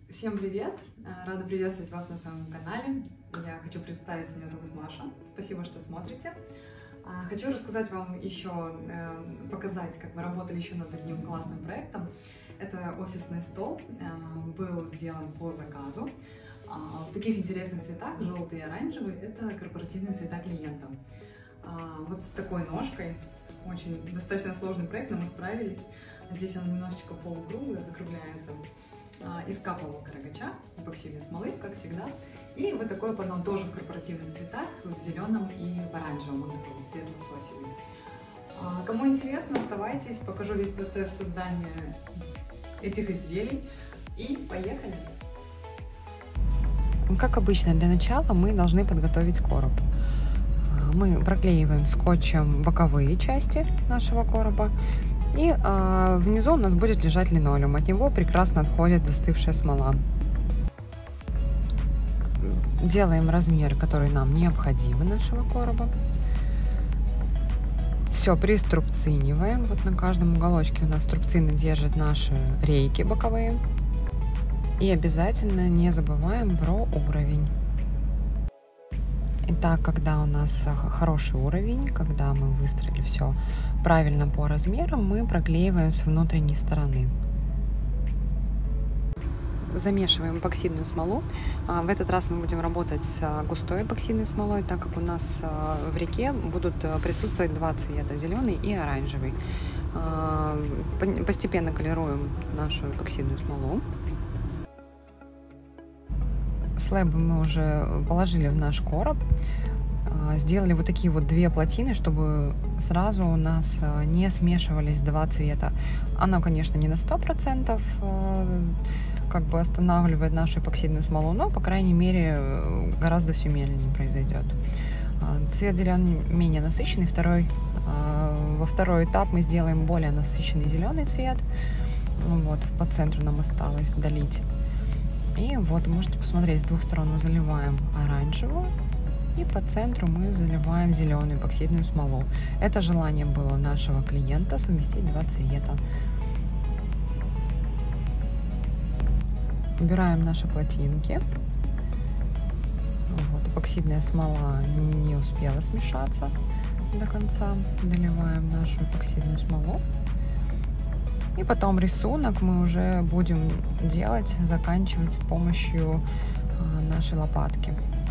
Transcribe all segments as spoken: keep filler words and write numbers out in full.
Всем привет! Рада приветствовать вас на своем канале. Я хочу представить, меня зовут Маша. Спасибо, что смотрите. Хочу рассказать вам еще, показать, как мы работали еще над одним классным проектом. Это офисный стол, был сделан по заказу. В таких интересных цветах, желтый и оранжевый, это корпоративные цвета клиента. Вот с такой ножкой, очень достаточно сложный проект, но мы справились. Здесь он немножечко полукруглый, закругляется. Из капового карагача, эпоксидной смолы, как всегда. И вот такой поддон тоже в корпоративных цветах, в зеленом и в оранжевом, он такой цвет лососевый. Кому интересно, оставайтесь, покажу весь процесс создания этих изделий. И поехали! Как обычно, для начала мы должны подготовить короб. Мы проклеиваем скотчем боковые части нашего короба. И э, внизу у нас будет лежать линолеум. От него прекрасно отходит застывшая смола. Делаем размер, который нам необходим нашего короба. Все приструбциниваем. Вот на каждом уголочке у нас струбцины держат наши рейки боковые. И обязательно не забываем про уровень. Итак, когда у нас хороший уровень, когда мы выстроили все правильно по размерам, мы проклеиваем с внутренней стороны. Замешиваем эпоксидную смолу. В этот раз мы будем работать с густой эпоксидной смолой, так как у нас в реке будут присутствовать два цвета, зеленый и оранжевый. Постепенно колируем нашу эпоксидную смолу. Слэбы мы уже положили в наш короб, сделали вот такие вот две плотины, чтобы сразу у нас не смешивались два цвета. Оно, конечно, не на сто процентов как бы останавливает нашу эпоксидную смолу, но, по крайней мере, гораздо все медленнее произойдет. Цвет зеленый менее насыщенный, второй, во второй этап мы сделаем более насыщенный зеленый цвет. Вот, по центру нам осталось долить. И вот можете посмотреть, с двух сторон мы заливаем оранжевую, и по центру мы заливаем зеленую эпоксидную смолу. Это желание было нашего клиента совместить два цвета. Убираем наши плотинки. Вот, эпоксидная смола не успела смешаться до конца. Доливаем нашу эпоксидную смолу. И потом рисунок мы уже будем делать, заканчивать с помощью нашей лопатки.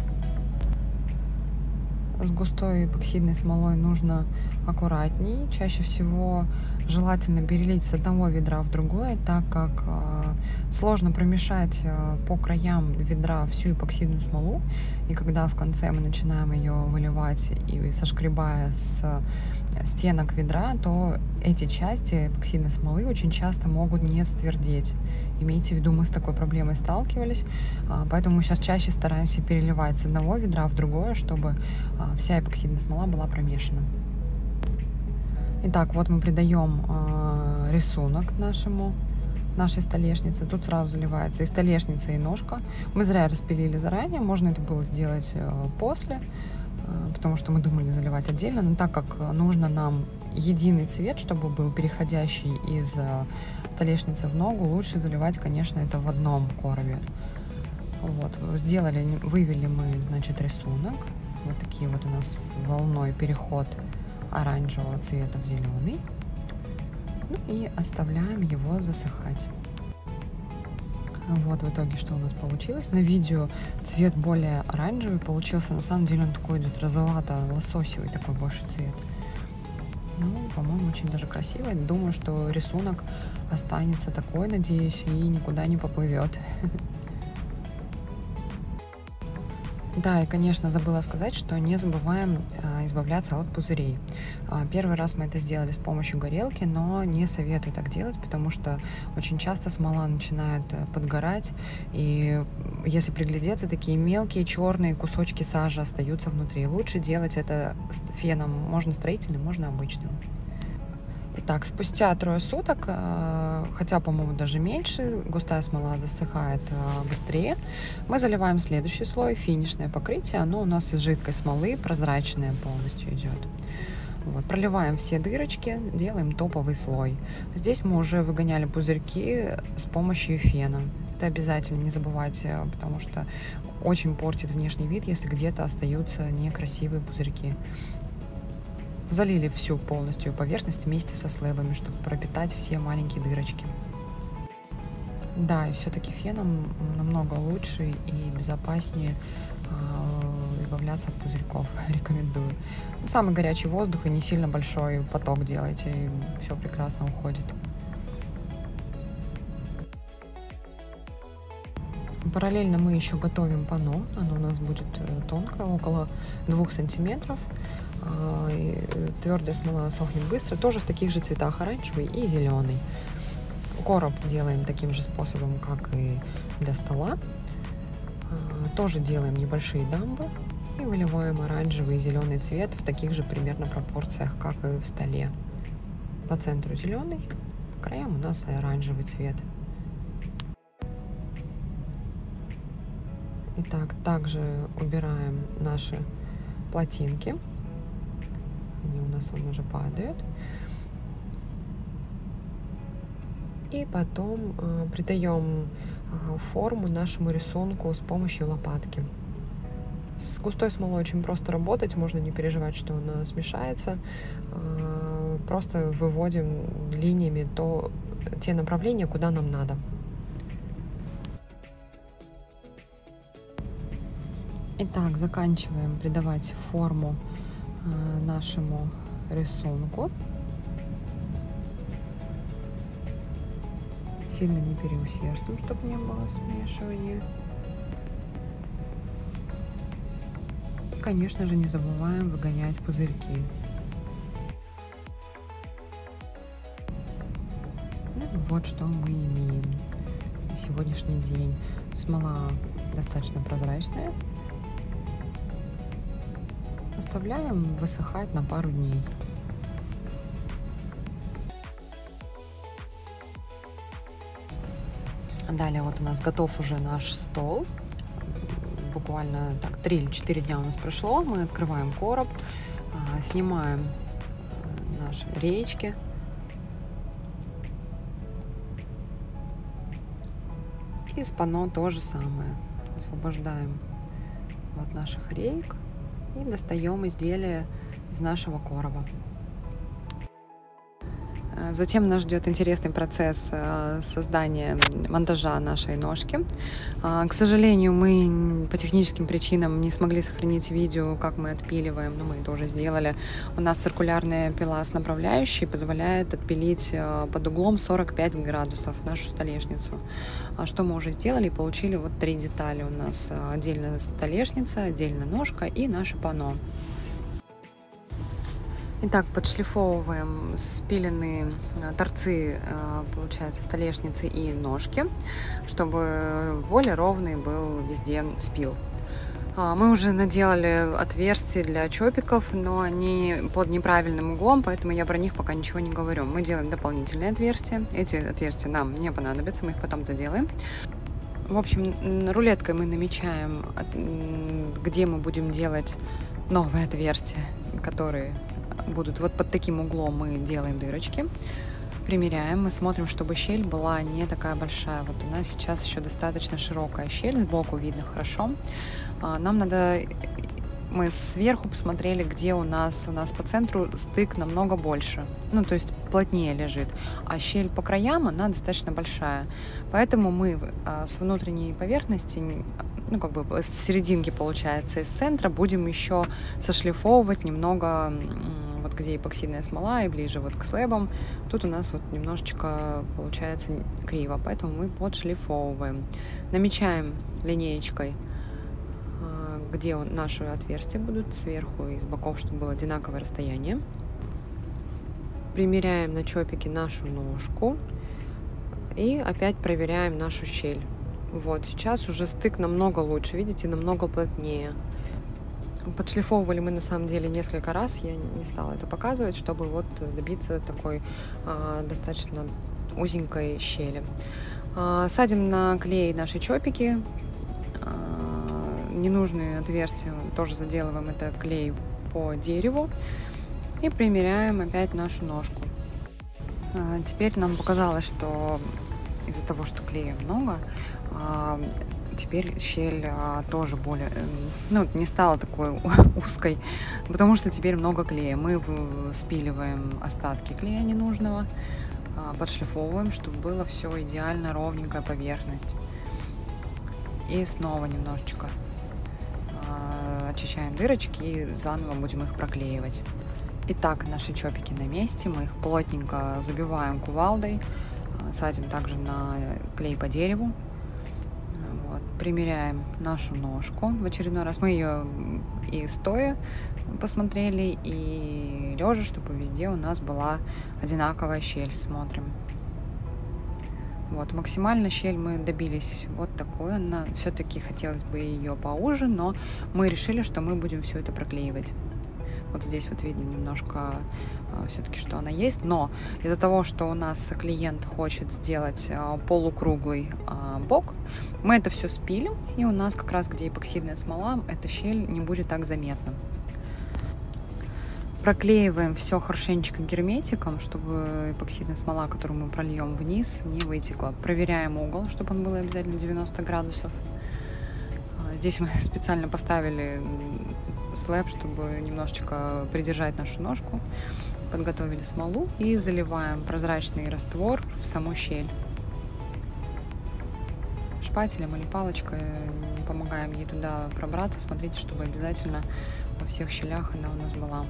С густой эпоксидной смолой нужно аккуратней. Чаще всего желательно перелить с одного ведра в другое, так как сложно промешать по краям ведра всю эпоксидную смолу. И когда в конце мы начинаем ее выливать и сошкребая с стенок ведра, то эти части эпоксидной смолы очень часто могут не затвердеть. Имейте в виду, мы с такой проблемой сталкивались, поэтому мы сейчас чаще стараемся переливать с одного ведра в другое, чтобы вся эпоксидная смола была промешана. Итак, вот мы придаем рисунок нашему, нашей столешнице. Тут сразу заливается и столешница, и ножка. Мы зря распилили заранее, можно это было сделать после, потому что мы думали заливать отдельно, но так как нужно нам единый цвет, чтобы был переходящий из столешницы в ногу, лучше заливать, конечно, это в одном коробе. Вот, сделали, вывели мы, значит, рисунок. Вот такие вот у нас волной переход оранжевого цвета в зеленый. Ну и оставляем его засыхать. Вот в итоге что у нас получилось. На видео цвет более оранжевый получился. На самом деле он такой идет розовато-лососевый, такой больше цвет. Ну, по-моему, очень даже красивый. Думаю, что рисунок останется такой, надеюсь, и никуда не поплывет. Да, и, конечно, забыла сказать, что не забываем а, избавляться от пузырей. А, первый раз мы это сделали с помощью горелки, но не советую так делать, потому что очень часто смола начинает подгорать, и если приглядеться, такие мелкие черные кусочки сажи остаются внутри. Лучше делать это феном, можно строительным, можно обычным. Итак, спустя трое суток, хотя, по-моему, даже меньше, густая смола засыхает быстрее, мы заливаем следующий слой, финишное покрытие. Оно у нас из жидкой смолы, прозрачное полностью идет. Вот, проливаем все дырочки, делаем топовый слой. Здесь мы уже выгоняли пузырьки с помощью фена. Это обязательно не забывать, потому что очень портит внешний вид, если где-то остаются некрасивые пузырьки. Залили всю полностью поверхность вместе со слэбами, чтобы пропитать все маленькие дырочки. Да, и все-таки феном намного лучше и безопаснее э, избавляться от пузырьков. Рекомендую. Самый горячий воздух и не сильно большой поток делайте, и все прекрасно уходит. Параллельно мы еще готовим панно. Оно у нас будет тонкое, около двух сантиметров. Твердая смола сохнет быстро, тоже в таких же цветах, оранжевый и зеленый. Короб делаем таким же способом, как и для стола. Тоже делаем небольшие дамбы и выливаем оранжевый и зеленый цвет в таких же примерно пропорциях, как и в столе. По центру зеленый, по краям у нас и оранжевый цвет. Итак, также убираем наши плотинки. Они у нас он уже падают. И потом э, придаем э, форму нашему рисунку с помощью лопатки. С густой смолой очень просто работать, можно не переживать, что она смешается. Э, просто выводим линиями то, те направления, куда нам надо. Итак, заканчиваем придавать форму э, нашему рисунку. Сильно не переусердствуем, чтобы не было смешивания. И, конечно же, не забываем выгонять пузырьки. Ну, вот что мы имеем на сегодняшний день. Смола достаточно прозрачная. Оставляем высыхать на пару дней. Далее вот у нас готов уже наш стол. Буквально так три или четыре дня у нас прошло. Мы открываем короб, снимаем наши реечки. И с панно то же самое. Освобождаем от наших реек и достаем изделие из нашего короба. Затем нас ждет интересный процесс создания, монтажа нашей ножки. К сожалению, мы по техническим причинам не смогли сохранить видео, как мы отпиливаем, но мы это уже сделали. У нас циркулярная пила с направляющей позволяет отпилить под углом сорок пять градусов нашу столешницу. Что мы уже сделали, получили вот три детали. У нас отдельно столешница, отдельно ножка и наше панно. Итак, подшлифовываем спиленные торцы, получается, столешницы и ножки, чтобы более ровный был везде спил. Мы уже наделали отверстия для чопиков, но они под неправильным углом, поэтому я про них пока ничего не говорю. Мы делаем дополнительные отверстия. Эти отверстия нам не понадобятся, мы их потом заделаем. В общем, рулеткой мы намечаем, где мы будем делать новые отверстия, которые будут вот под таким углом. Мы делаем дырочки, примеряем, мы смотрим, чтобы щель была не такая большая. Вот у нас сейчас еще достаточно широкая щель, сбоку видно хорошо. Нам надо, мы сверху посмотрели, где у нас, у нас по центру стык намного больше, ну то есть плотнее лежит, а щель по краям, она достаточно большая. Поэтому мы с внутренней поверхности, ну как бы с серединки, получается, из центра будем еще сошлифовывать немного, вот где эпоксидная смола и ближе вот к слэбам. Тут у нас вот немножечко получается криво, поэтому мы подшлифовываем. Намечаем линеечкой, где наши отверстия будут сверху и с боков, чтобы было одинаковое расстояние. Примеряем на чопике нашу ножку и опять проверяем нашу щель. Вот, сейчас уже стык намного лучше, видите, намного плотнее. Подшлифовывали мы на самом деле несколько раз, я не стала это показывать, чтобы вот добиться такой а, достаточно узенькой щели. А, садим на клей наши чопики, а, ненужные отверстия тоже заделываем, это клей по дереву, и примеряем опять нашу ножку. А, теперь нам показалось, что из-за того, что клея много, теперь щель тоже более, ну, не стала такой узкой, потому что теперь много клея. Мы спиливаем остатки клея ненужного, подшлифовываем, чтобы было все идеально, ровненькая поверхность. И снова немножечко очищаем дырочки и заново будем их проклеивать. Итак, наши чопики на месте, мы их плотненько забиваем кувалдой, садим также на клей по дереву. Вот. Примеряем нашу ножку в очередной раз. Мы ее и стоя посмотрели, и лежа, чтобы везде у нас была одинаковая щель. Смотрим. Вот, максимально щель мы добились вот такой. Она все-таки хотелось бы ее поуже, но мы решили, что мы будем все это проклеивать. Вот здесь вот видно немножко а, все-таки, что она есть. Но из-за того, что у нас клиент хочет сделать а, полукруглый а, бок, мы это все спилим. И у нас как раз, где эпоксидная смола, эта щель не будет так заметна. Проклеиваем все хорошенечко герметиком, чтобы эпоксидная смола, которую мы прольем вниз, не вытекла. Проверяем угол, чтобы он был обязательно девяносто градусов. Здесь мы специально поставили слэп, чтобы немножечко придержать нашу ножку. Подготовили смолу и заливаем прозрачный раствор в саму щель. Шпателем или палочкой помогаем ей туда пробраться. Смотрите, чтобы обязательно во всех щелях она у нас была.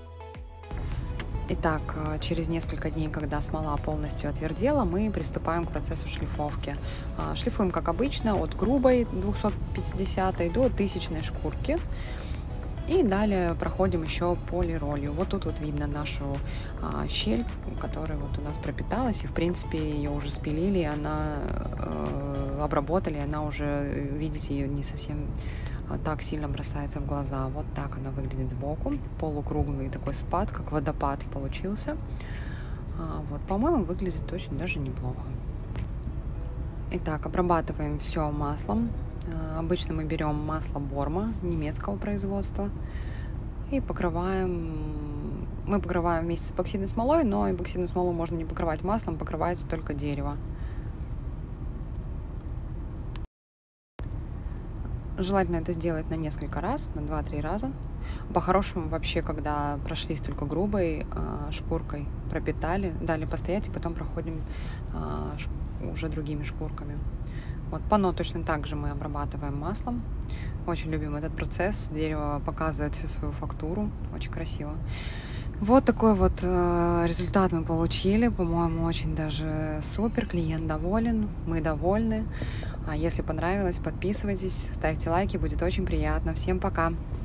Итак, через несколько дней, когда смола полностью отвердела, мы приступаем к процессу шлифовки. Шлифуем, как обычно, от грубой двухсот пятидесятой до тысячной шкурки. И далее проходим еще полиролью. Вот тут вот видно нашу а, щель, которая вот у нас пропиталась. И, в принципе, ее уже спилили, она э, обработали. Она уже, видите, ее не совсем так сильно бросается в глаза. Вот так она выглядит сбоку. Полукруглый такой спад, как водопад получился. А, вот, по-моему, выглядит очень даже неплохо. Итак, обрабатываем все маслом. Обычно мы берем масло Борма немецкого производства и покрываем. Мы покрываем вместе с эпоксидной смолой, но эпоксидную смолу можно не покрывать маслом, покрывается только дерево. Желательно это сделать на несколько раз, на два-три раза. По-хорошему вообще, когда прошлись только грубой э, шкуркой, пропитали, дали постоять и потом проходим э, уже другими шкурками. Вот, панно точно так же мы обрабатываем маслом. Очень любим этот процесс. Дерево показывает всю свою фактуру. Очень красиво. Вот такой вот э, результат мы получили. По-моему, очень даже супер. Клиент доволен. Мы довольны. А если понравилось, подписывайтесь, ставьте лайки. Будет очень приятно. Всем пока!